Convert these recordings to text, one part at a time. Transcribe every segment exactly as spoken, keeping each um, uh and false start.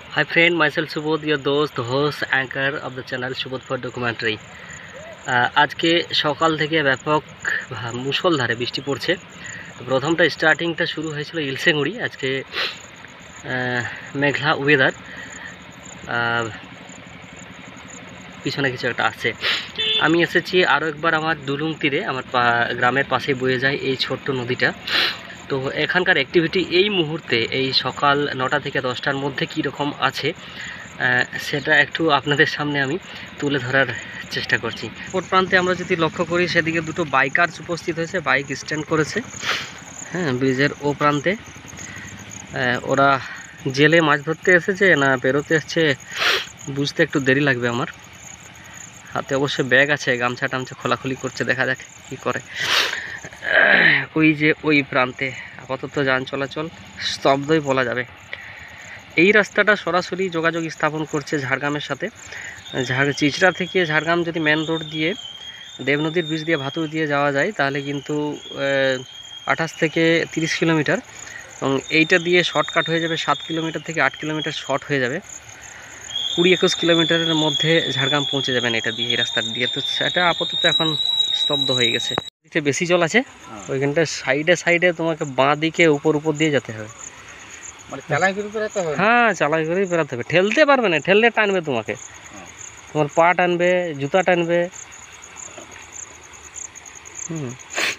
Hi friend, myself Subodh, your dost, host, anchor of the channel Subodh for Documentary. আজকে সকাল থেকে ব্যাপক মুষলধারে বৃষ্টি পড়ছে। প্রথমটা স্টার্টিংটা শুরু হয়েছিল ইলসেগুড়ি। আজকে মেঘলা ওয়েদার, পিছনে কিছু একটা আছে। আমি এসেছি আরও একবার আমার ডুলুং তীরে, আমার গ্রামের পাশে বয়ে যায় এই ছোট্ট নদীটা। তো এখানকার অ্যাক্টিভিটি এই মুহূর্তে এই সকাল নটা থেকে দশটার মধ্যে কী রকম আছে সেটা একটু আপনাদের সামনে আমি তুলে ধরার চেষ্টা করছি। ওর প্রান্তে আমরা যদি লক্ষ্য করি, সেদিকে দুটো বাইকার্স উপস্থিত হয়েছে, বাইক স্ট্যান্ড করেছে। হ্যাঁ, ব্রিজের ও প্রান্তে ওরা জেলে মাছ ধরতে এসেছে না বেরোতে এসছে বুঝতে একটু দেরি লাগবে আমার। হাতে অবশ্যই ব্যাগ আছে, গামছা টামছা খোলাখুলি করছে, দেখা যাক কী করে। ওই যে ওই প্রান্তে আপাতত যান চলাচল স্তব্ধই বলা যাবে। এই রাস্তাটা সরাসরি যোগাযোগ স্থাপন করছে ঝাড়গ্রামের সাথে। ঝাড় চিচড়া থেকে ঝাড়গ্রাম যদি মেন রোড দিয়ে দেবনদীর ব্রিজ দিয়ে ভাতুর দিয়ে যাওয়া যায়, তাহলে কিন্তু আঠাশ থেকে তিরিশ কিলোমিটার, এবং এইটা দিয়ে শর্টকাট হয়ে যাবে সাত কিলোমিটার থেকে আট কিলোমিটার শর্ট হয়ে যাবে। কুড়ি একুশ কিলোমিটারের মধ্যে ঝাড়গ্রাম পৌঁছে যাবেন এটা দিয়ে, এই রাস্তা দিয়ে। তো সেটা আপাতত এখন স্তব্ধ হয়ে গেছে। দিকে বেশি জল আছে, ওইখানটা সাইডে সাইডে তোমাকে বাঁ দিকে উপর উপর দিয়ে যেতে হবে। মানে চালাই করে বেরোতে হবে? হ্যাঁ, চালাই করেই বেরোতে হবে। ঠেলতে পারবে না, ঠেললে টানবে তোমাকে, তোমার পা টানবে, জুতা টানবে। হুম,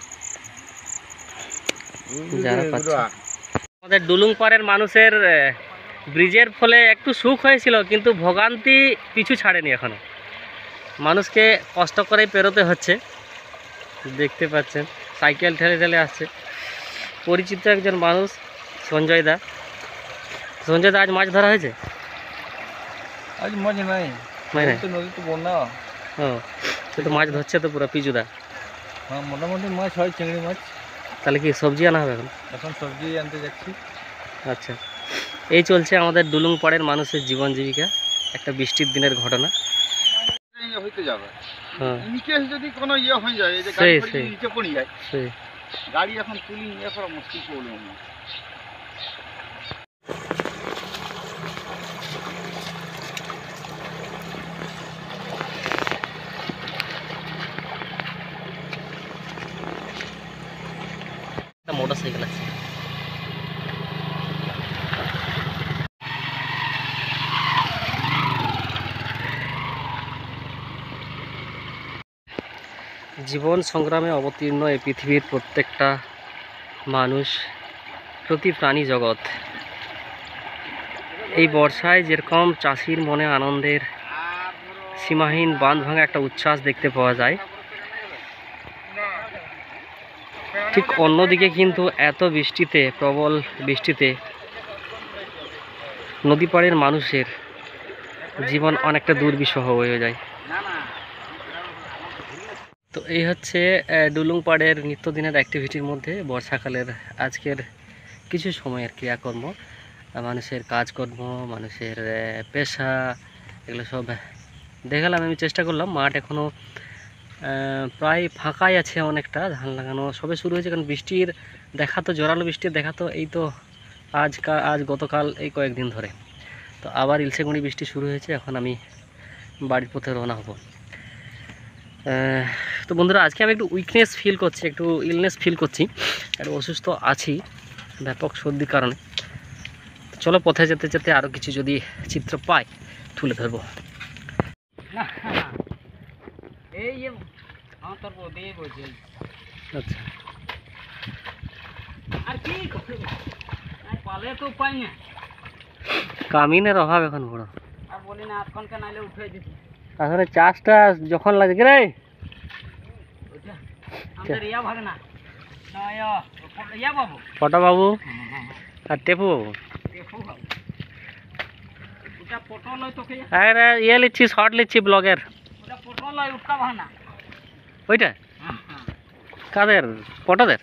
যারা পাচ্ছে। আমাদের ডুলুং পাড়ের মানুষের ব্রিজের ফলে একটু সুখ হয়েছিল, কিন্তু ভোগান্তি পিছু ছাড়েনি এখনো। মানুষকে কষ্ট করেই পেরোতে হচ্ছে, দেখতে পাচ্ছেন। সাইকেল ঠেলে ঠেলে আসছে পরিচিত একজন মানুষ, সঞ্জয় দা। সঞ্জয় দা, আজ মাছ ধরা হয়েছে? আজ মাছ নাই, নদী তো বন্যা। ও, সে তো মাছ ধরছে তো পুরো পিজুদা। হ্যাঁ, মোটামুটি মাছ হয়, চিংড়ি মাছ। তাহলে কি সবজি আনা হবে এখন? এখন সবজি আনতে যাচ্ছি। আচ্ছা, এই চলছে আমাদের ডুলুং পাড়ের মানুষের জীবন জীবিকা। একটা বৃষ্টির দিনের ঘটনা হইতে যাবে। হ্যাঁ, নিচে যদি কোনো ইয়ে হয়ে যায়, এই যে সেই গাড়ি সেই নিচে পড়ে যায়, সেই গাড়ি এখন তুলি নিয়ে করা মুশকিল প্রবলেম। মোটর সাইকেল আছে। জীবন সংগ্রামে অবতীর্ণ এই পৃথিবীর প্রত্যেকটা মানুষ, প্রতি প্রাণী জগৎ এই বর্ষায় যেরকম চাষির মনে আনন্দের সীমাহীন বাঁধ ভাঙা একটা উচ্ছ্বাস দেখতে পাওয়া যায়, ঠিক অন্যদিকে কিন্তু এত বৃষ্টিতে, প্রবল বৃষ্টিতে নদী পাড়ের মানুষের জীবন অনেকটা দুর্বিষহ হয়ে যায়। তো এই হচ্ছে ডুলুং পাড়ের নিত্যদিনের অ্যাক্টিভিটির মধ্যে বর্ষাকালের আজকের কিছু সময়ের ক্রিয়াকর্ম, মানুষের কাজকর্ম, মানুষের পেশা, এগুলো সব দেখালাম। আমি চেষ্টা করলাম। মাঠ এখনও প্রায় ফাঁকাই আছে, অনেকটা ধান লাগানো সবে শুরু হয়েছে, কারণ বৃষ্টির দেখা তো, জোরালো বৃষ্টির দেখা তো এই তো আজ আজ গতকাল এই কয়েকদিন ধরে। তো আবার ইলসেগুড়ি বৃষ্টি শুরু হয়েছে। এখন আমি বাড়ির পথে রওনা হব। তো বন্ধুরা, আজকে আমি একটু উইকনেস ফিল করছি, একটু ইলনেস ফিল করছি, একটু অসুস্থ আছি ব্যাপক সর্দির কারণে। চলো, পথে যেতে যেতে আরও কিছু যদি চিত্র পাই তুলে ধরবো। আচ্ছা, কামিনের অভাব এখন বড়। আসলে চাষটা যখন লাগে রে ফটা বাবু আর টেপু বাবু, আরে ইয়ে লিচ্ছি, শর্ট লিচ্ছি ব্লগের। ওইটা কাদের? পটাদের?